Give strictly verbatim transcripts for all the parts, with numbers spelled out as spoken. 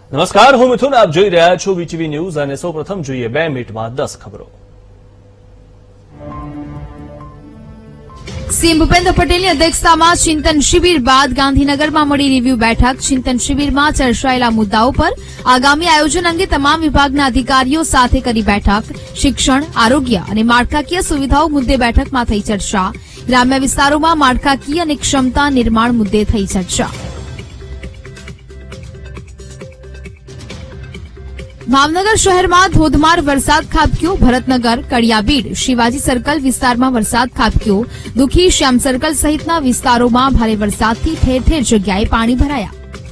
નમસ્કાર, હું મિથુન. આપ જોઈ રહ્યા છો વીટીવી ન્યૂઝ અને સૌપ્રથમ જોઈએ બે મિનિટમાં દસ ખબરો. સીએમ ભૂપેન્દ્ર પટેલની અધ્યક્ષતામાં ચિંતન શિબિર બાદ ગાંધીનગરમાં મળી રિવ્યુ બેઠક. ચિંતન શિબિરમાં ચર્ચાયેલા મુદ્દાઓ પર આગામી આયોજન અંગે તમામ વિભાગના અધિકારીઓ સાથે કરી બેઠક. શિક્ષણ, આરોગ્ય અને માળખાકીય સુવિધાઓ મુદ્દે બેઠકમાં થઈ ચર્ચા. ગ્રામ્ય વિસ્તારોમાં માળખાકીય અને ક્ષમતા નિર્માણ મુદ્દે થઈ ચર્ચા. ભાવનગર શહેરમાં ધોધમાર વરસાદ ખાબક્યો. ભરતનગર, કડિયાબીડ, શિવાજી સર્કલ વિસ્તારમાં વરસાદ ખાબક્યો. દુખી, શ્યામ સર્કલ સહિતના વિસ્તારોમાં ભારે વરસાદથી ઠેર ઠેર જગ્યાએ પાણી ભરાયા.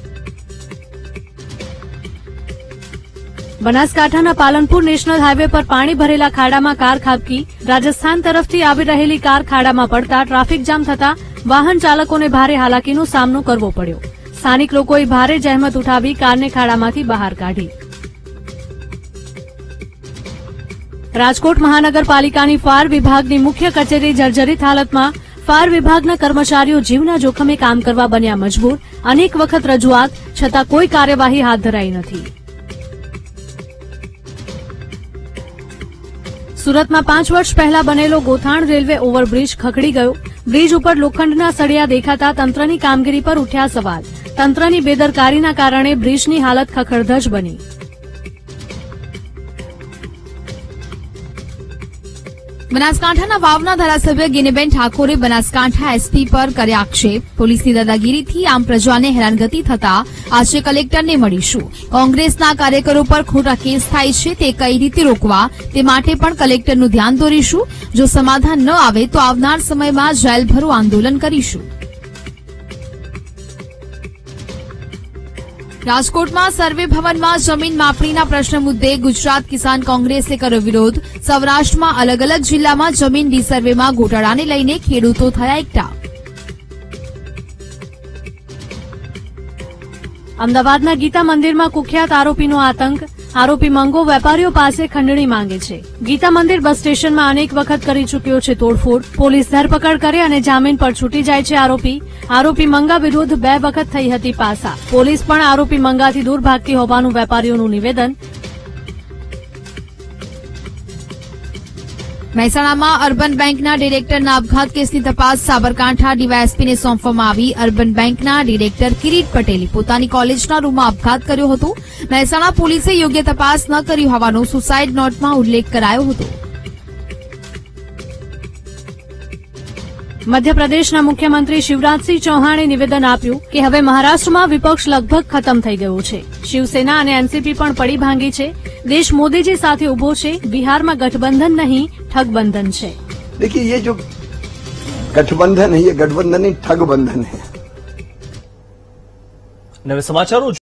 બનાસકાંઠાના પાલનપુર નેશનલ હાઇવે પર પાણી ભરેલા ખાડામાં કાર ખાબકી. રાજસ્થાન તરફથી આવી રહેલી કાર ખાડામાં પડતા ટ્રાફિક જામ થતા વાહન ચાલકોને ભારે હાલાકીનો સામનો કરવો પડ્યો. સ્થાનિક લોકોએ ભારે જહેમત ઉઠાવી કારને ખાડામાંથી બહાર કાઢી. રાજકોટ મહાનગરપાલિકાની ફાયર વિભાગની મુખ્ય કચેરી જર્જરિત હાલતમાં. ફાયર વિભાગના કર્મચારીઓ જીવના જોખમે કામ કરવા બન્યા મજબૂર. અનેક વખત રજૂઆત છતાં કોઈ કાર્યવાહી હાથ ધરાઈ નથી. સુરતમાં પાંચ વર્ષ પહેલા બનેલો ગોથાણ રેલવે ઓવરબ્રિજ ખખડી ગયો. બ્રિજ ઉપર લોખંડના સળિયા દેખાતા તંત્રની કામગીરી પર ઉઠ્યા સવાલ. તંત્રની બેદરકારીના કારણે બ્રિજની હાલત ખખડધજ બની. બનાસકાંઠાના વાવના ધારાસભ્ય ગિનીબેન ઠાકોરે બનાસકાંઠા એસપી પર કર્યા આક્ષેપ. પોલીસની દાદાગીરીથી આમ પ્રજાને હેરાનગતિ થતા આજે કલેક્ટરને મળીશું. કોંગ્રેસના કાર્યકરો પર ખોટા કેસ થાય છે તે કઈ રીતે રોકવા તે માટે પણ કલેક્ટરનું ધ્યાન દોરીશું. જો સમાધાન ન આવે તો આવનાર સમયમાં જેલભરો આંદોલન કરીશું. રાજકોટમાં સર્વે ભવનમાં જમીન માપણીના પ્રશ્ન મુદ્દે ગુજરાત કિસાન કોંગ્રેસે કર્યો વિરોધ. સૌરાષ્ટ્રમાં અલગ અલગ જિલ્લામાં જમીન ડીસર્વેમાં ગોટાળાને લઈને ખેડૂતો થયા એકઠા. અમદાવાદના ગીતા મંદિરમાં કુખ્યાત આરોપીનો આતંક. આરોપી મંગો વેપારીઓ પાસે ખંડણી માંગે છે. ગીતા મંદિર બસ સ્ટેશનમાં અનેક વખત કરી ચૂક્યો છે તોડફોડ. પોલીસ ધરપકડ કરે અને જામીન પર છૂટી જાય છે આરોપી. આરોપી મંગા વિરુદ્ધ બે વખત થઈ હતી પાસા. પોલીસ પણ આરોપી મંગાથી દૂર ભાગતી હોવાનું વેપારીઓનું નિવેદન. મહેસાણામાં અર્બન બેંકના ડિરેક્ટરના આપઘાત કેસની તપાસ સાબરકાંઠા ડીવાયએસપીને સોંપવામાં આવી. અર્બન બેંકના ડિરેક્ટર કિરીટ પટેલે પોતાની કોલેજના રૂમમાં આપઘાત કર્યો હતો. મહેસાણા પોલીસે યોગ્ય તપાસ ન કરી હોવાનો સુસાઇડ નોટમાં ઉલ્લેખ કરાયો હતો. મધ્યપ્રદેશના મુખ્યમંત્રી શિવરાજસિંહ ચૌહાણે નિવેદન આપ્યું કે હવે મહારાષ્ટ્રમાં વિપક્ષ લગભગ ખતમ થઈ ગયું છે. શિવસેના અને એનસીપી પણ પડી ભાંગી છે. देश मोदी जी साथ उभो छे. बिहार में गठबंधन नहीं ठगबंधन है. देखिए, ये जो गठबंधन है ये गठबंधन नहीं ठगबंधन है. नवे समाचारों